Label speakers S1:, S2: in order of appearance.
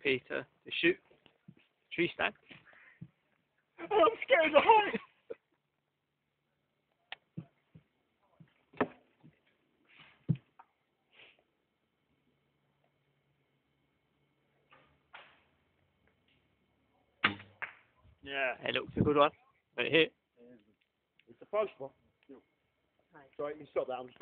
S1: Peter to shoot tree stand.
S2: I'm scared of heights. Yeah.
S1: It looks a good one. Right here.
S2: It's a fog spot. Sorry, you stop that.